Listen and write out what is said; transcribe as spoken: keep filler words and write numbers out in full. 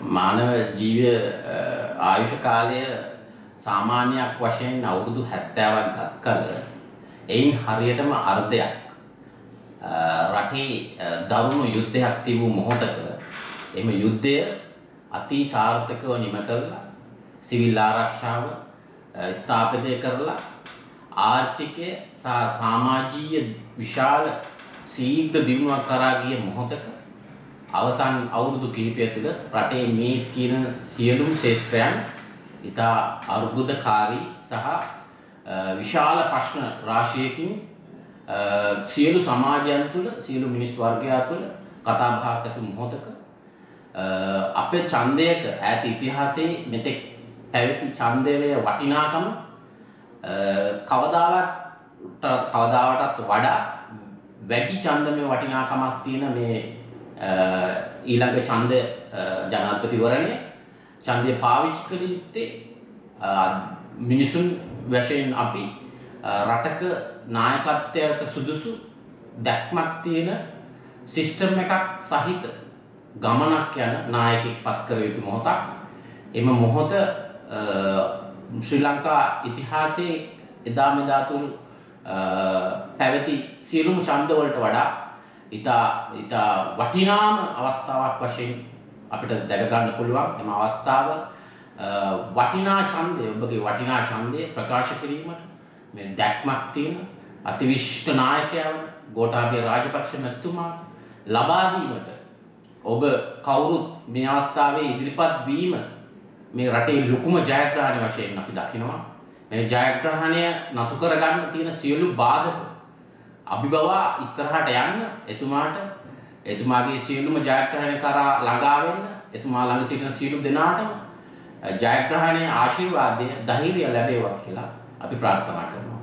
මානව ජීවය ආයුෂ කාලය සාමාන්‍යයක් වශයෙන් අවුරුදු හැත්තෑවක් ගත කල එයින් හරියටම අර්ධයක් රටේ දරුණු යුද්ධයක් තිබූ මොහොතක එම යුද්ධය අති සාර්ථකව නිම කරලා සිවිල් ආරක්ෂාව ස්ථාපිත කරලා ආර්ථිකය සහ සමාජීය විශාල ශීඝ්‍ර දියුණුවක් කරා ගිය මොහොතක අවසන් අවුරුදු කිහිපය තුළ රටේ මේ කියන සියලුම ශේෂ්ත්‍රයන් ඉතා අර්බුදකාරී සහ විශාල ප්‍රශ්න රාශියකින් සියලු සමාජයන් තුළ සියලු මිනිස් වර්ගයා තුළ කතා බහක් ඇති මොහොතක අපේ ඡන්දයක ඈත ඉතිහාසයේ මෙතෙක් පැවති ඡන්දයේ වටිනාකම කවදාවත් කවදාවටත් වඩා වැඩි ඡන්දමය වටිනාකමක් තියෙන මේ ඊළඟ ඡන්ද ජනාධිපතිවරණය ඡන්දය පාවිච්චි කළ යුත්තේ මිනිසුන් වශයෙන් අපි රටක නායකත්වයට සුදුසු දැක්මක් තියෙන සිස්ටම් එකක් සහිත ගමනක් යන නායකයෙක් පත් කර යුතු මොහොතක්. එම මොහොත ශ්‍රී ලංකා ඉතිහාසයේ එදා මෙදා තුරු පැවති සියලුම ඡන්ද වලට වඩා ඉතා ඉතා වටිනාම අවස්ථාවක් වශයෙන් අපිට දැක ගන්න පුළුවන්. එම අවස්ථාව වටිනා ඡන්දය ඔබගේ වටිනා ඡන්දය ප්‍රකාශ කිරීමට මේ දැක්මක් තියෙන අතිවිශිෂ්ට නායකයන් ගෝඨාභය රාජපක්ෂ මැතිතුමා ලබා දීමට ඔබ කවුරුත් මේ අවස්ථාවේ ඉදිරිපත් වීම මේ රටේ ලොකුම ජයග්‍රහණය වශයෙන් අපි දකිනවා. මේ ජයග්‍රහණය නතු කරගන්න තියෙන සියලු බාධක අභිබවා ඉස්සරහට යන්න එතුමාට එතුමාගේ සියලුම ජයග්‍රහණය කරා ළඟා වෙන්න එතුමා ළඟ සිටින සියලු දෙනාටම ජයග්‍රහණයේ ආශිර්වාදය ධෛර්යය ලැබේවා කියලා අපි ප්‍රාර්ථනා කරනවා.